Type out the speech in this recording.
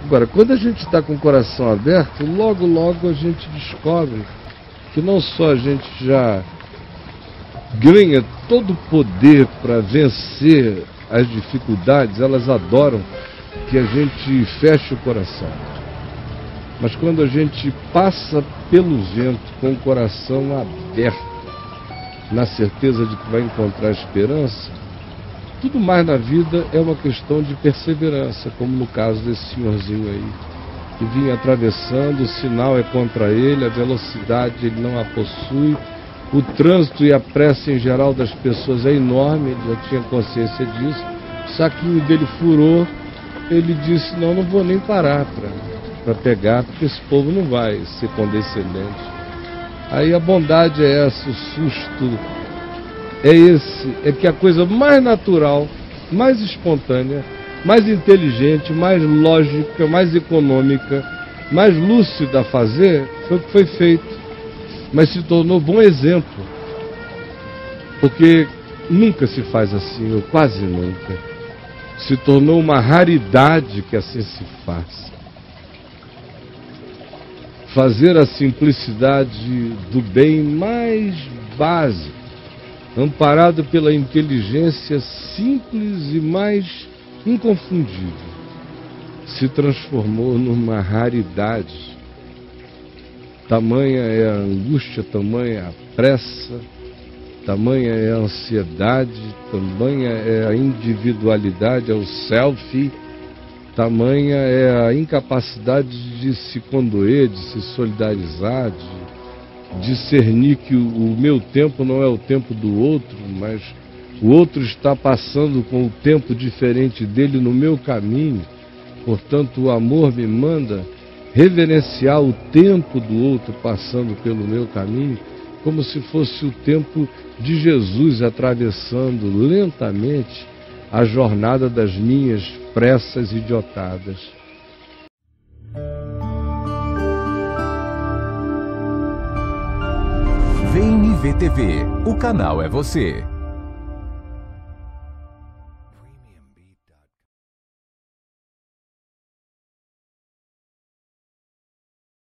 Agora, quando a gente está com o coração aberto, logo, logo a gente descobre que não só a gente já ganha todo o poder para vencer as dificuldades, elas adoram que a gente feche o coração. Mas quando a gente passa pelo vento com o coração aberto, na certeza de que vai encontrar esperança, tudo mais na vida é uma questão de perseverança, como no caso desse senhorzinho aí, que vinha atravessando, o sinal é contra ele, a velocidade ele não a possui, o trânsito e a pressa em geral das pessoas é enorme, ele já tinha consciência disso, o saquinho dele furou, ele disse, não vou nem parar para pegar, porque esse povo não vai ser condescendente. Aí a bondade é essa, o susto é esse, é que a coisa mais natural, mais espontânea, mais inteligente, mais lógica, mais econômica, mais lúcida a fazer, foi o que foi feito. Mas se tornou bom exemplo, porque nunca se faz assim, ou quase nunca. Se tornou uma raridade que assim se faz. Fazer a simplicidade do bem mais básico, amparado pela inteligência simples e mais inconfundível, se transformou numa raridade. Tamanha é a angústia, tamanha a pressa, tamanha é a ansiedade, tamanha é a individualidade, é o selfie, tamanha é a incapacidade de se condoer, de se solidarizar, de discernir que o meu tempo não é o tempo do outro, mas o outro está passando com o tempo diferente dele no meu caminho. Portanto, o amor me manda reverenciar o tempo do outro passando pelo meu caminho, como se fosse o tempo de Jesus atravessando lentamente a jornada das minhas pressas idiotadas. VNV TV, o canal é você.